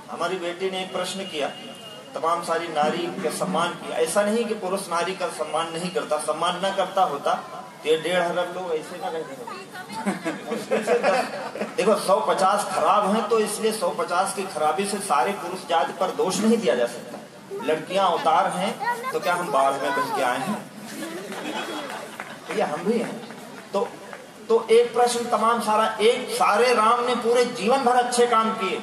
हमारी बेटी ने एक प्रश्न किया, तमाम सारी नारी के सम्मान किया। ऐसा नहीं कि पुरुष नारी का सम्मान नहीं करता, सम्मान न करता होता तो ये 1.5 अरब लोग ऐसे ना रहते होते। देखो 150 खराब हैं तो इसलिए 150 की खराबी से सारे पुरुष जाति पर दोष नहीं दिया जा सकता। लड़कियां अवतार हैं तो क्या हम बाढ़ में बह के आए हैं? तो ये हम भी हैं। तो एक प्रश्न तमाम सारा, एक सारे राम ने पूरे जीवन भर अच्छे काम किए,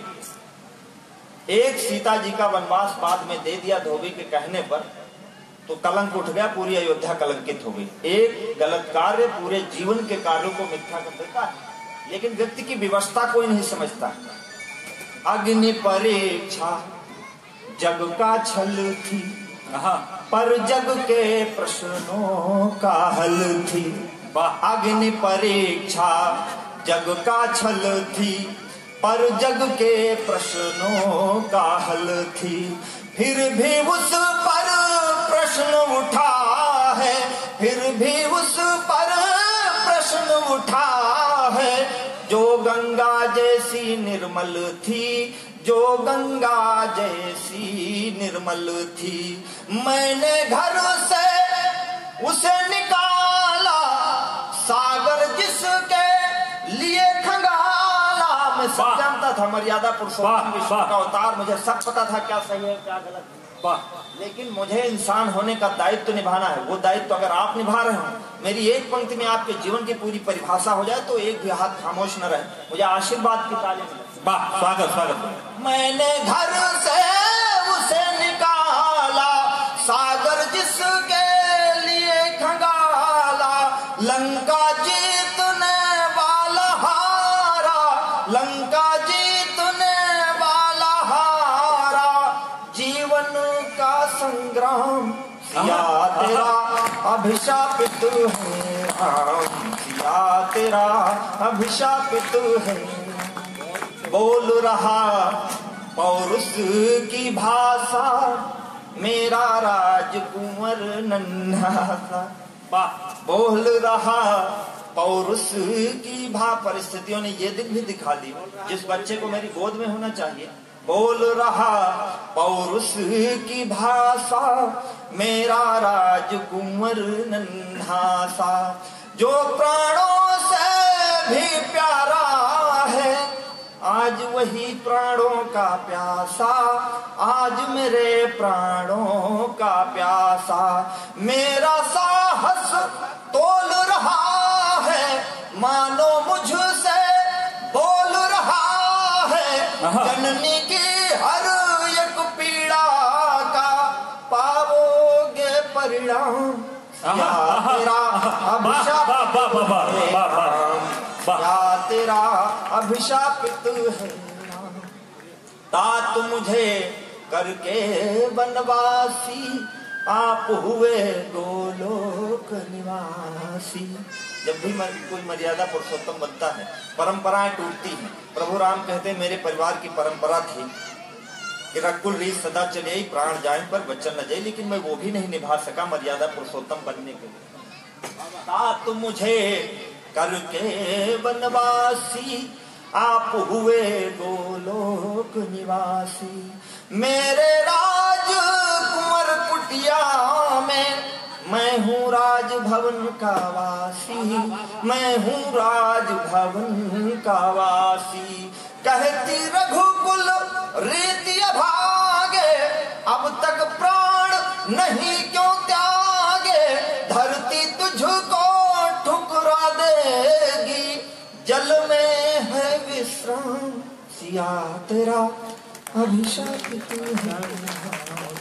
एक सीता जी का वनवास बाद में दे दिया धोबी के कहने पर, तो कलंक उठ गया, पूरी अयोध्या कलंकित हो गई। एक गलत कार्य पूरे जीवन के कार्यों को मिथ्या कर देता है। लेकिन व्यक्ति की विवशता कोई नहीं समझता। अग्नि परीक्षा जग का छल थी, पर जग के प्रश्नों का हल थी। अग्नि परीक्षा जग का छल थी, पर जग के प्रश्नों का हल थी। फिर भी उस पर प्रश्न उठा है, फिर भी उस पर प्रश्न उठा है। जो गंगा जैसी निर्मल थी, जो गंगा जैसी निर्मल थी। मैंने घर से उसे निकाला, सागर जिसके लिए खंगाला। मैं सब जानता था, मर्यादा पुरुषोत्तम विष्णु का अवतार, मुझे सब पता था क्या सही है क्या गलत है। लेकिन मुझे इंसान होने का दायित्व निभाना है। वो दायित्व अगर आप निभा रहे हो, मेरी एक पंक्ति में आपके जीवन की पूरी परिभाषा हो जाए तो एक भी हाथ खामोश न रहे। मुझे आशीर्वाद की ताली मिले। स्वागत स्वागत। मैंने घर से उसे निकाला, सागर जिसके लिए खंगाला। लंका जीतने वाला हारा, लंका जीतने वाला हारा। जीवन का संग्राम सिया तेरा अभिशापित है राम, सिया तेरा अभिशापित है। बोल रहा पौरुष की भाषा, मेरा राजकुंवर नन्हा सा। बोल रहा पौरुष की परिस्थितियों ने ये दिन भी दिखा दी जिस बच्चे को मेरी गोद में होना चाहिए। बोल रहा पौरुष की भाषा, मेरा राजकुंवर नन्हा सा। जो प्राणों से भी प्यारा है, आज वही प्राणों का प्यासा। आज मेरे प्राणों का प्यासा। मेरा साहस तोल रहा है, मानो मुझसे बोल रहा है। जननी की हर एक पीड़ा का पाओगे परिणाम। तेरा अभिशाप, तेरा अभिशापित है। तात मुझे करके वनवासी, आप हुए गोलोक निवासी। जब भी कोई मर्यादा पुरुषोत्तम बनता है, परंपराएं टूटती हैं। प्रभु राम कहते हैं, मेरे परिवार की परंपरा थी कि रकुल रीत सदा चले आई, प्राण जाए पर वचन न जाए, लेकिन मैं वो भी नहीं निभा सका मर्यादा पुरुषोत्तम बनने के लिए। तात मुझे करके वनवासी, आप हुए गोलोक निवासी। मेरे राजकुंवर कुटिया में मैं हूँ राजभवन का वासी, मैं हूँ राजभवन का वासी। कहती रघुकुल रीति अभागे, अब तक प्राण नहीं क्यों त्यागे। धरती तुझको ठुकरा देगी, जल में है विश्राम। सिया तेरा अभिशापित है।